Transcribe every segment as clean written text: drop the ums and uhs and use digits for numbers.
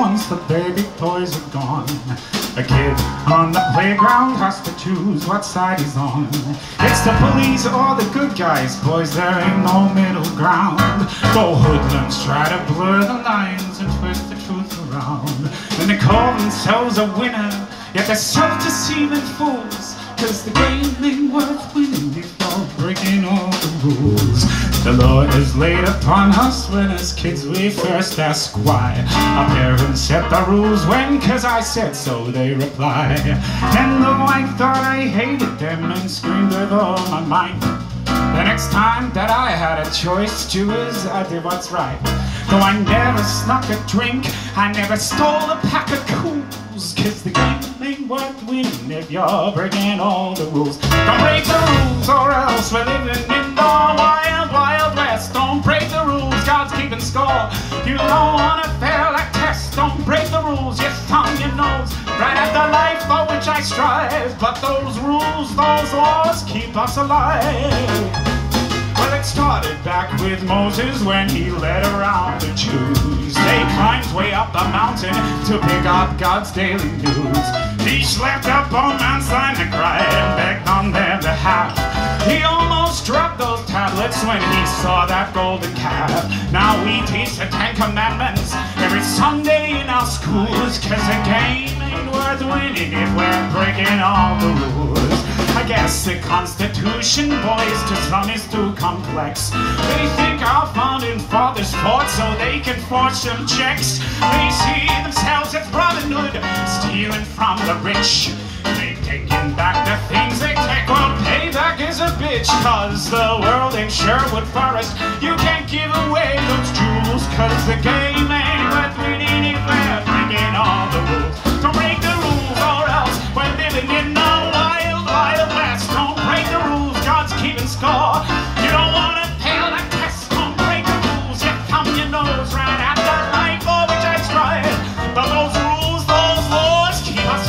once the baby toys are gone. A kid on the playground has to choose what side he's on. It's the police or the good guys, boys, there ain't no middle ground. Though hoodlums try to blur the lines and twist the truth around, and they call themselves a winner, yet they're self-deceiving fools. Cause the game ain't worth winning if you're breaking all the rules. The law is laid upon us when as kids we first ask why. Our parents set the rules when, cause I said so, they reply. And though I thought I hated them and screamed with all my might, the next time that I had a choice to choose, I did what's right. Though I never snuck a drink, I never stole a pack of cools. Cause the game ain't worth winning if you're breaking all the rules. Don't break the rules or else we're living in the wild, wild west. Don't break the rules, God's keeping score. You don't wanna fail that test. Don't break the rules, yes, thumb your nose. Right at the life for which I strive. But those rules, those laws keep us alive. Well, it started back with Moses when he led around the Jews. They climbed way up a mountain to pick up God's daily news. He slept up on Mount Sinai, cried and begged on their behalf. He almost dropped those tablets when he saw that golden calf. Now we teach the 10 Commandments every Sunday in our schools. Cause the game ain't worth winning if we're breaking all the rules. I guess the Constitution, boys, to some is too complex. They think our founding fathers fought so they can forge some checks. They see themselves as Robin Hood, stealing from the rich. They've taken back the things they take. Well, payback is a bitch, cause the world ain't Sherwood Forest. You can't give away those jewels, cause the game ain't worth winning if we're breaking all the rules. Don't break the rules or else we're living in the wild, wild west. Don't break the rules, God's keeping score. You don't wanna fail that test. Don't break the rules, you thumb your nose right at the life for which I strive. But those rules, those laws keep us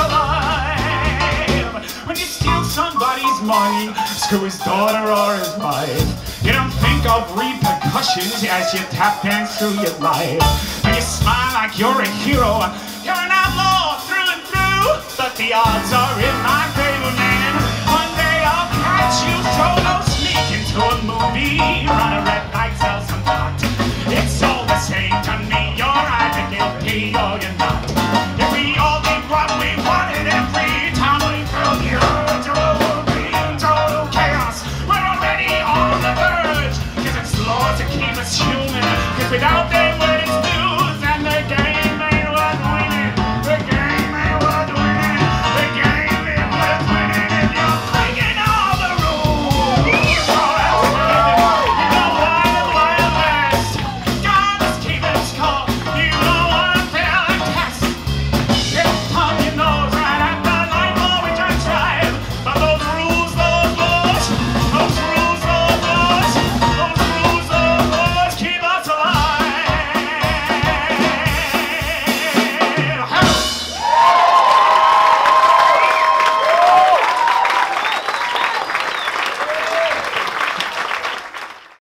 alive. When you steal somebody's money, screw his daughter or his wife, you don't think of repercussions as you tap dance through your life. When you smile like you're a hero, you're an outlaw through and through. But the odds are in my favor, man. One day I'll catch you, solo sneak into a movie, run a red light, sell some pot. It's all the same to me.